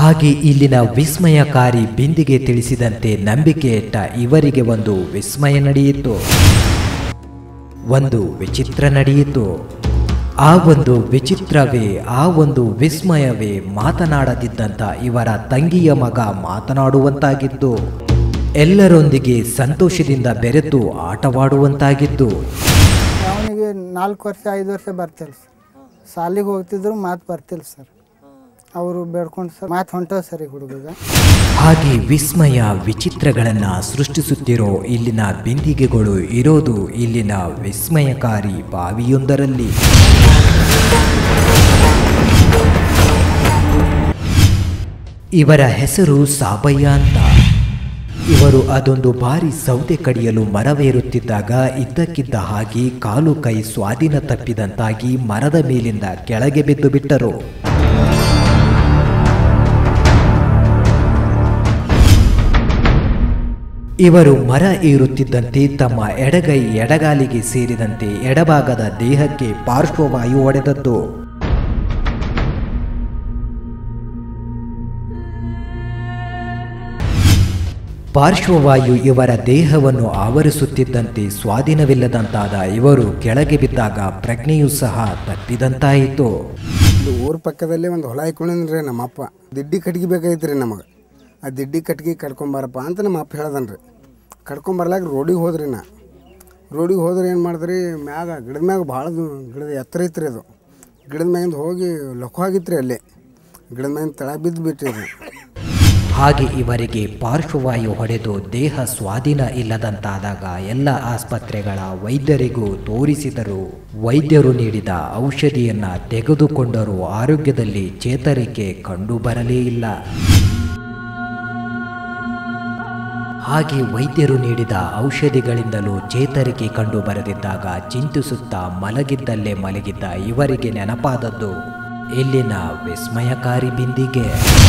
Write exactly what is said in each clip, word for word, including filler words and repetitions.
ಹಾಗೆ ಇಲ್ಲಿನ ವಿಸ್ಮಯಕಾರಿ ಬಿಂದಿಗೆ ತಿಳಿಸಿದಂತೆ ನಂಬಿಕೆ ಇಟ್ಟ ಇವರಿಗೆ ಒಂದು ವಿಸ್ಮಯ ನಡೆಯಿತು, ಒಂದು ವಿಚಿತ್ರ ನಡೆಯಿತು. ಆ ಒಂದು ವಿಚಿತ್ರವೇ, ಆ ಒಂದು ವಿಸ್ಮಯವೇ ಮಾತನಾಡದಿದ್ದಂಥ ಇವರ ತಂಗಿಯ ಮಗ ಮಾತನಾಡುವಂತಾಗಿದ್ದು, ಎಲ್ಲರೊಂದಿಗೆ ಸಂತೋಷದಿಂದ ಬೆರೆತು ಆಟವಾಡುವಂತಾಗಿದ್ದು. ಅವನಿಗೆ ನಾಲ್ಕು ವರ್ಷ ಐದು ವರ್ಷ ಬರ್ತಿಲ್ಲ ಸರ್, ಸಾಲಿಗೆ ಹೋಗ್ತಿದ್ರು ಮಾತು ಬರ್ತಿಲ್ಲ ಸರ್, ಅವರು ಬೇಡ್ಕೊಂಡು ಸರ್ ಮಾತು ಹೊಂಟವ ಸರ್ ಈ ಹುಡುಗ. ಹಾಗೆ ವಿಸ್ಮಯ ವಿಚಿತ್ರಗಳನ್ನು ಸೃಷ್ಟಿಸುತ್ತಿರೋ ಇಲ್ಲಿನ ಬಿಂದಿಗೆಗಳು ಇರೋದು ಇಲ್ಲಿನ ವಿಸ್ಮಯಕಾರಿ ಬಾವಿಯೊಂದರಲ್ಲಿ. ಇವರ ಹೆಸರು ಸಾಬಯ್ಯ ಅಂತ. ಇವರು ಅದೊಂದು ಬಾರಿ ಸೌದೆ ಕಡಿಯಲು ಮರವೇರುತ್ತಿದ್ದಾಗ ಇದ್ದಕ್ಕಿದ್ದ ಹಾಗೆ ಕಾಲು ಕೈ ಸ್ವಾಧೀನ ತಪ್ಪಿದಂತಾಗಿ ಮರದ ಮೇಲಿಂದ ಕೆಳಗೆ ಬಿದ್ದು ಬಿಟ್ಟರು. ಇವರು ಮರ ಏರುತ್ತಿದ್ದಂತೆ ತಮ್ಮ ಎಡಗೈ ಎಡಗಾಲಿಗೆ ಸೇರಿದಂತೆ ಎಡಭಾಗದ ದೇಹಕ್ಕೆ ಪಾರ್ಶ್ವವಾಯು ಹೊಡೆದದ್ದು. ಪಾರ್ಶ್ವವಾಯು ಇವರ ದೇಹವನ್ನು ಆವರಿಸುತ್ತಿದ್ದಂತೆ ಸ್ವಾಧೀನವಿಲ್ಲದಂತಾದ ಇವರು ಕೆಳಗೆ ಬಿದ್ದಾಗ ಪ್ರಜ್ಞೆಯೂ ಸಹ ತಪ್ಪಿದಂತಾಯಿತು. ಊರ ಪಕ್ಕದಲ್ಲೇ ಒಂದು ಹೊಲ ಹಾಕೊಂಡ್ರಿ ನಮ್ಮಪ್ಪ, ದಿಡ್ಡಿ ಕಟ್ಗೆ ಬೇಕಾಗಿತ್ತು ರೀ ನಮಗೆ. ಆ ದಿಡ್ಡಿ ಕಟ್ಗೆ ಕಟ್ಕೊಂಬಾರಪ್ಪ ಅಂತ ನಮ್ಮ ಅಪ್ಪ ಹೇಳ್ದನ್ರಿ. ಕಟ್ಕೊಂಬರ್ಲಾಕ ರೋಡಿಗೆ ಹೋದ್ರಿ. ನಾ ರೋಡಿಗೆ ಹೋದ್ರೆ ಏನು ಮಾಡಿದ್ರಿ, ಮ್ಯಾಗ ಗಿಡದ ಮ್ಯಾಗ ಭಾಳ ಗಿಡದ ಎತ್ತರ ಐತ್ರಿ. ಅದು ಗಿಡದ ಮ್ಯಾಗಿಂದ ಹೋಗಿ ಲೊಕ್ಕ ಆಗಿತ್ತು ರೀ, ಅಲ್ಲೇ ಗಿಡದ ಮ್ಯಾಗಿಂದ ತಳ ಬಿದ್ದು ಬಿಟ್ಟಿರಿ. ಹಾಗೆ ಇವರಿಗೆ ಪಾರ್ಶ್ವವಾಯು ಹೊಡೆದು ದೇಹ ಸ್ವಾಧೀನ ಇಲ್ಲದಂತಾದಾಗ ಎಲ್ಲ ಆಸ್ಪತ್ರೆಗಳ ವೈದ್ಯರಿಗೂ ತೋರಿಸಿದರು. ವೈದ್ಯರು ನೀಡಿದ ಔಷಧಿಯನ್ನು ತೆಗೆದುಕೊಂಡರೂ ಆರೋಗ್ಯದಲ್ಲಿ ಚೇತರಿಕೆ ಕಂಡುಬರಲೇ ಇಲ್ಲ. ಹಾಗೆ ವೈದ್ಯರು ನೀಡಿದ ಔಷಧಿಗಳಿಂದಲೂ ಚೇತರಿಕೆ ಕಂಡು ಬರದಿದ್ದಾಗ ಚಿಂತಿಸುತ್ತಾ ಮಲಗಿದ್ದಲ್ಲೇ ಮಲಗಿದ್ದ ಇವರಿಗೆ ನೆನಪಾದದ್ದು ಇಲ್ಲಿನ ವಿಸ್ಮಯಕಾರಿ ಬಿಂದಿಗೆ.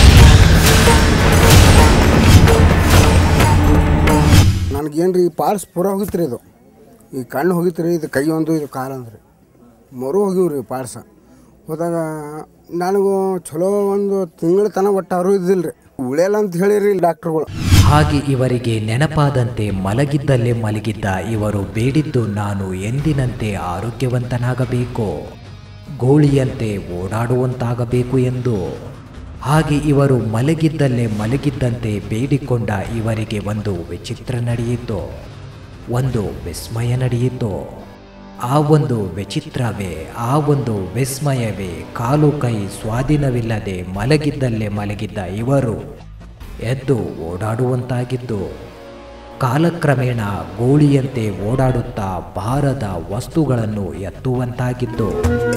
ನನಗೇನ್ರಿ ಈ ಪಾರ್ಸ್ ಪೂರ ಹೋಗಿತ್ತು ರೀ. ಇದು ಈ ಕಣ್ಣು ಹೋಗಿತ್ತು ರೀ, ಇದು ಕೈ ಒಂದು, ಇದು ಕಾಲು ಅಂದ್ರಿ ಮರು ಹೋಗಿವ್ರಿ ಪಾರ್ಸ. ಹೋದಾಗ ನನಗೂ ಚಲೋ ಒಂದು ತಿಂಗಳ ತನಕ ಒಟ್ಟು ಅವರು ಇದ್ದಿಲ್ಲ ರೀ, ಉಳಿಯಲ್ಲ ಅಂತ ಹೇಳಿರಿ ಡಾಕ್ಟ್ರುಗಳು. ಹಾಗೆ ಇವರಿಗೆ ನೆನಪಾದಂತೆ ಮಲಗಿದ್ದಲ್ಲೇ ಮಲಗಿದ್ದ ಇವರು ಬೇಡಿದ್ದು ನಾನು ಎಂದಿನಂತೆ ಆರೋಗ್ಯವಂತನಾಗಬೇಕು, ಗೋಳಿಯಂತೆ ಓಡಾಡುವಂತಾಗಬೇಕು ಎಂದು. ಹಾಗೆ ಇವರು ಮಲಗಿದ್ದಲ್ಲೇ ಮಲಗಿದ್ದಂತೆ ಬೇಡಿಕೊಂಡ ಇವರಿಗೆ ಒಂದು ವಿಚಿತ್ರ ನಡೆಯಿತು, ಒಂದು ವಿಸ್ಮಯ ನಡೆಯಿತು. ಆ ಒಂದು ವಿಚಿತ್ರವೇ, ಆ ಒಂದು ವಿಸ್ಮಯವೇ ಕಾಲು ಕೈ ಸ್ವಾಧೀನವಿಲ್ಲದೆ ಮಲಗಿದ್ದಲ್ಲೇ ಮಲಗಿದ್ದ ಇವರು ಎದ್ದು ಓಡಾಡುವಂತಾಗಿದ್ದು, ಕಾಲಕ್ರಮೇಣ ಗೋಳಿಯಂತೆ ಓಡಾಡುತ್ತಾ ಭಾರದ ವಸ್ತುಗಳನ್ನು ಎತ್ತುವಂತಾಗಿದ್ದು,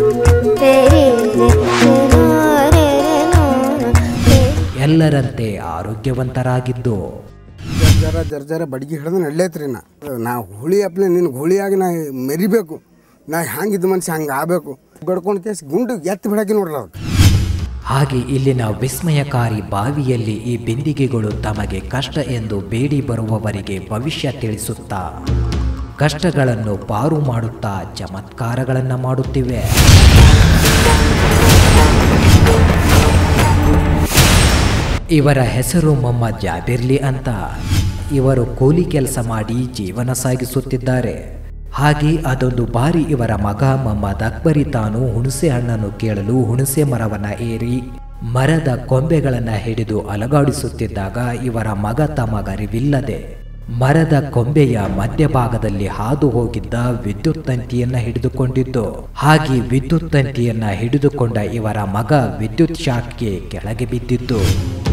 ಎಲ್ಲರಂತೆ ಆರೋಗ್ಯವಂತರಾಗಿದ್ದು. ಜರ ಜರ ಜರ ಬಡ್ಗಿ ಹಿಡಿದು ನಡ್ಲೈತ್ರಿ. ನಾ ನಾ ಹುಳಿ ಅಪ್ಲೆ ನಿನ್ನ ಹುಳಿಯಾಗಿ ನಾ ಮೆರಿಬೇಕು, ನಾ ಹ್ಯಾಂಗಿದ್ದ ಮನುಷ್ಯ ಹಂಗೆ ಆಗಬೇಕು ಬೆಡ್ಕೊಂಡು ಕೇಸಿ ಗುಂಡು ಎತ್ತು ಬಿಡಾಕಿ ನೋಡ್ರಿ ಅದು. ಹಾಗೆ ಇಲ್ಲಿನ ವಿಸ್ಮಯಕಾರಿ ಬಾವಿಯಲ್ಲಿ ಈ ಬಿಂದಿಗೆಗಳು ತಮಗೆ ಕಷ್ಟ ಎಂದು ಬೇಡಿ ಬರುವವರಿಗೆ ಭವಿಷ್ಯ ತಿಳಿಸುತ್ತಾ ಕಷ್ಟಗಳನ್ನು ಪಾರು ಮಾಡುತ್ತಾ ಚಮತ್ಕಾರಗಳನ್ನು ಮಾಡುತ್ತಿವೆ. ಇವರ ಹೆಸರು ಮೊಹಮ್ಮದ್ ಜಾಬಿರ್ಲಿ ಅಂತ. ಇವರು ಕೂಲಿ ಕೆಲಸ ಮಾಡಿ ಜೀವನ ಸಾಗಿಸುತ್ತಿದ್ದಾರೆ. ಹಾಗೆ ಅದೊಂದು ಬಾರಿ ಇವರ ಮಗ ಮೊಹಮ್ಮದ್ ಅಕ್ಬರಿ ತಾನು ಹುಣಸೆ ಹಣ್ಣನ್ನು ಕೇಳಲು ಹುಣಸೆ ಮರವನ್ನು ಏರಿ ಮರದ ಕೊಂಬೆಗಳನ್ನು ಹಿಡಿದು ಅಲಗಾಡಿಸುತ್ತಿದ್ದಾಗ ಇವರ ಮಗ ತಮಗರಿವಿಲ್ಲದೆ ಮರದ ಕೊಂಬೆಯ ಮಧ್ಯಭಾಗದಲ್ಲಿ ಹಾದು ಹೋಗಿದ್ದ ವಿದ್ಯುತ್ ತಂತಿಯನ್ನ ಹಿಡಿದುಕೊಂಡಿದ್ದು. ಹಾಗೆ ವಿದ್ಯುತ್ ತಂತಿಯನ್ನ ಹಿಡಿದುಕೊಂಡ ಇವರ ಮಗ ವಿದ್ಯುತ್ ಶಾಕ್ಗೆ ಕೆಳಗೆ ಬಿದ್ದಿದ್ದು.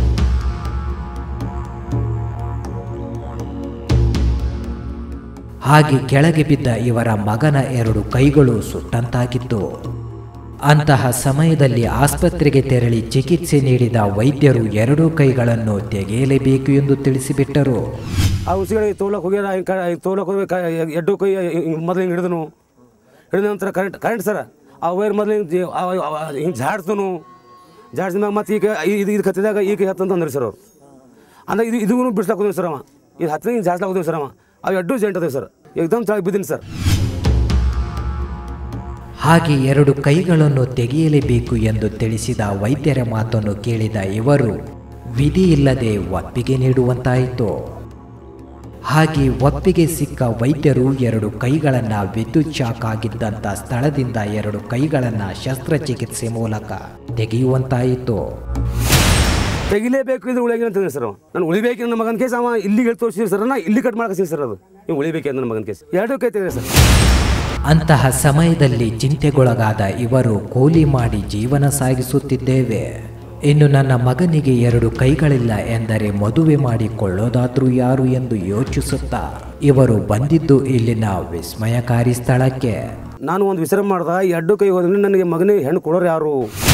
ಹಾಗೆ ಕೆಳಗೆ ಬಿದ್ದ ಇವರ ಮಗನ ಎರಡು ಕೈಗಳು ಸುಟ್ಟಂತಾಗಿದ್ದು. ಅಂತಹ ಸಮಯದಲ್ಲಿ ಆಸ್ಪತ್ರೆಗೆ ತೆರಳಿ ಚಿಕಿತ್ಸೆ ನೀಡಿದ ವೈದ್ಯರು ಎರಡೂ ಕೈಗಳನ್ನು ತೆಗೆಯಲೇಬೇಕು ಎಂದು ತಿಳಿಸಿಬಿಟ್ಟರು. ಆ ಉಸಿಗಳಿಗೆ ತೋಲಕ್ಕೆ ಹೋಗ್ಯಾರ, ತೋಲಕ್ಕೆ ಹೋಗ್ಬೇಕು ಎರಡು ಕೈ ಮೊದಲು ಹಿಂಗೆ ಹಿಡಿದನು, ಹಿಡಿದ ನಂತರ ಕರೆಂಟ್ ಕರೆಂಟ್ ಸರ್ ಆ ವೈರ್ ಮೊದಲು ಹಿಂಗೆ ಜಾಡ್ಸನು, ಜಾಡ್ಸಿದಾಗ ಮತ್ತೆ ಈಗ ಇದು ಇದು ಕತ್ತಿದಾಗ ಈಗ ಹತ್ತಂತ ಅಂದ್ರಿ ಸರ್ ಅವ್ರು. ಅಂದ್ರೆ ಇದು ಇದೂ ಬಿಡ್ಸ್ಲಾಕ್ ಹೋದ್ವಿ ಸರ್ ಅವ, ಇದು ಹತ್ತಿರ ಹಿಂಗೆ ಜಾಡ್ಸ್ಲಾಕ್ ಹೋದ್ವಿ ಸರ್ ಅವ. ಅವು ಎರಡು ಜಂಟ್ ಅದೇವೆ ಸರ್, ಏಕ್ದಮ್ ತಳಗೆ ಬಿದ್ದೀನಿ ಸರ್. ಹಾಗೆ ಎರಡು ಕೈಗಳನ್ನು ತೆಗೆಯಲೇಬೇಕು ಎಂದು ತಿಳಿಸಿದ ವೈದ್ಯರ ಮಾತನ್ನು ಕೇಳಿದ ಇವರು ವಿಧಿ ಇಲ್ಲದೆ ಒಪ್ಪಿಗೆ ನೀಡುವಂತಾಯಿತು. ಹಾಗೆ ಒಪ್ಪಿಗೆ ಸಿಕ್ಕ ವೈದ್ಯರು ಎರಡು ಕೈಗಳನ್ನು ವಿದ್ಯುತ್ ಶಾಕ್ ಆಗಿದ್ದಂಥ ಸ್ಥಳದಿಂದ ಎರಡು ಕೈಗಳನ್ನು ಶಸ್ತ್ರಚಿಕಿತ್ಸೆ ಮೂಲಕ ತೆಗೆಯುವಂತಾಯಿತು. ತೆಗಿಲೇಬೇಕು ಇದು ಉಳಿಯಾಗಿ ಅಂತಂದ್ರೆ ಸರ್ ನಾನು ಉಳಿಬೇಕು ನನ್ನ ಮಗನ ಕೇಸ್ ಅವ ಇಲ್ಲಿಗೆ ತೋರಿಸಿದ್ರು ಸರ್ ನಾ ಇಲ್ಲಿ ಕಟ್ ಮಾಡಕ್ಕೆ ಸರ್ ಅದು ನೀವು ಉಳಿಬೇಕು ನನ್ನ ಮಗನ ಕೇಸ್ ಎರಡು ಕೈ ತೆಗೆದ್ರೆ ಸರ್. ಅಂತಹ ಸಮಯದಲ್ಲಿ ಚಿಂತೆಗೊಳಗಾದ ಇವರು ಕೂಲಿ ಮಾಡಿ ಜೀವನ ಸಾಗಿಸುತ್ತಿದ್ದೇವೆ, ಇನ್ನು ನನ್ನ ಮಗನಿಗೆ ಎರಡು ಕೈಗಳಿಲ್ಲ ಎಂದರೆ ಮದುವೆ ಮಾಡಿಕೊಳ್ಳೋದಾದ್ರೂ ಯಾರು ಎಂದು ಯೋಚಿಸುತ್ತಾ ಇವರು ಬಂದಿದ್ದು ಇಲ್ಲಿನ ವಿಸ್ಮಯಕಾರಿ ಸ್ಥಳಕ್ಕೆ. ನಾನು ಒಂದು ವಿಚಾರ ಮಾಡ್ದ ಎರಡು ಕೈ ಹೋದ್ರೆ ನನಗೆ ಮಗನಿಗೆ ಹೆಣ್ಣು ಕೊಡೋರು ಯಾರು?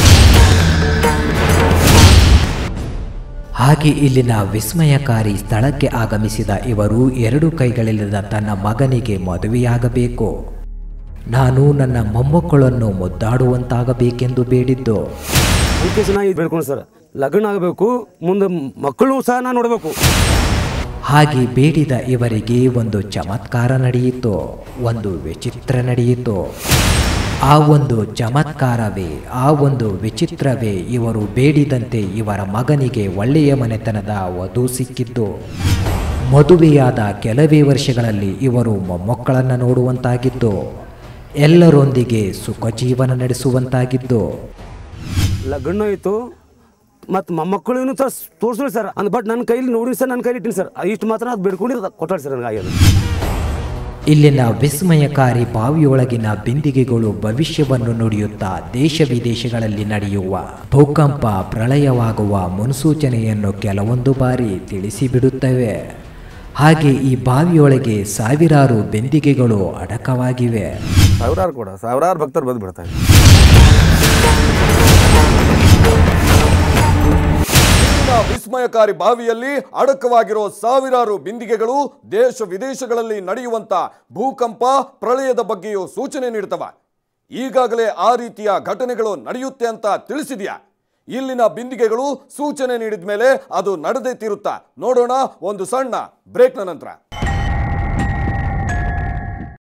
ಹಾಗೆ ಇಲ್ಲಿನ ವಿಸ್ಮಯಕಾರಿ ಸ್ಥಳಕ್ಕೆ ಆಗಮಿಸಿದ ಇವರು ಎರಡು ಕೈಗಳಿಲ್ಲದ ತನ್ನ ಮಗನಿಗೆ ಮದುವೆಯಾಗಬೇಕು, ನಾನು ನನ್ನ ಮೊಮ್ಮಕ್ಕಳನ್ನು ಮುದ್ದಾಡುವಂತಾಗಬೇಕೆಂದು ಬೇಡಿದ್ದು. ಅದಕ್ಕೆ ಚೆನ್ನಾಗಿ ಬೇಡ್ಕೊಂಡು ಸರ್ ಲಗ್ನ ಆಗಬೇಕು, ಮುಂದೆ ಮಕ್ಕಳು ಸಹ ನಾನು ನೋಡಬೇಕು. ಹಾಗೆ ಬೇಡಿದ ಇವರಿಗೆ ಒಂದು ಚಮತ್ಕಾರ ನಡೆಯಿತು, ಒಂದು ವಿಚಿತ್ರ ನಡೆಯಿತು. ಆ ಒಂದು ಚಮತ್ಕಾರವೇ ಆ ಒಂದು ವಿಚಿತ್ರವೇ ಇವರು ಬೇಡಿದಂತೆ ಇವರ ಮಗನಿಗೆ ಒಳ್ಳೆಯ ಮನೆತನದ ವಧು ಸಿಕ್ಕಿದ್ದು. ಮದುವೆಯಾದ ಕೆಲವೇ ವರ್ಷಗಳಲ್ಲಿ ಇವರು ಮೊಮ್ಮಕ್ಕಳನ್ನು ನೋಡುವಂತಾಗಿದ್ದು, ಎಲ್ಲರೊಂದಿಗೆ ಸುಖ ಜೀವನ ನಡೆಸುವಂತಾಗಿದ್ದು. ಲಗ್ನ ಆಯಿತು ಮತ್ತು ಮೊಮ್ಮಕ್ಕಳು ಸರ್ ತೋರಿಸ್ರಿ ಸರ್ ಅಂದ್ ಬಟ್ ನನ್ನ ಕೈಲಿ ನೋಡಿ ಸರ್ ನನ್ನ ಕೈಲಿ ಇಟ್ಟಿನಿ ಸರ್ ಇಷ್ಟು ಮಾತ್ರ ಅದು ಬೇಡ್ಕೊಂಡು ಕೊಟ್ಟಾಡಿ ಸರ್ ನನಗೆ ಆಗ್ಯದ. ಇಲ್ಲಿನ ವಿಸ್ಮಯಕಾರಿ ಬಾವಿಯೊಳಗಿನ ಬಿಂದಿಗೆಗಳು ಭವಿಷ್ಯವನ್ನು ನುಡಿಯುತ್ತಾ ದೇಶ ವಿದೇಶಗಳಲ್ಲಿ ನಡೆಯುವ ಭೂಕಂಪ ಪ್ರಳಯವಾಗುವ ಮುನ್ಸೂಚನೆಯನ್ನು ಕೆಲವೊಂದು ಬಾರಿ ತಿಳಿಸಿಬಿಡುತ್ತವೆ. ಹಾಗೆ ಈ ಬಾವಿಯೊಳಗೆ ಸಾವಿರಾರು ಬಿಂದಿಗೆಗಳು ಅಡಕವಾಗಿವೆ. ಸಾವಿರಾರು ಕೂಡ ಸಾವಿರಾರು ಭಕ್ತರು ಬಂದು ಬಿಡ್ತಾರೆ. ವಿಸ್ಮಯಕಾರಿ ಬಾವಿಯಲ್ಲಿ ಅಡಕವಾಗಿರೋ ಸಾವಿರಾರು ಬಿಂದಿಗೆಗಳು ದೇಶ ವಿದೇಶಗಳಲ್ಲಿ ನಡೆಯುವಂತ ಭೂಕಂಪ ಪ್ರಳಯದ ಬಗ್ಗೆಯೂ ಸೂಚನೆ ನೀಡ್ತವ. ಈಗಾಗಲೇ ಆ ರೀತಿಯ ಘಟನೆಗಳು ನಡೆಯುತ್ತೆ ಅಂತ ತಿಳಿಸಿದ್ಯಾ? ಇಲ್ಲಿನ ಬಿಂದಿಗೆಗಳು ಸೂಚನೆ ನೀಡಿದ ಮೇಲೆ ಅದು ನಡೆದೇ ತೀರುತ್ತಾ? ನೋಡೋಣ ಒಂದು ಸಣ್ಣ ಬ್ರೇಕ್ನ ನಂತರ.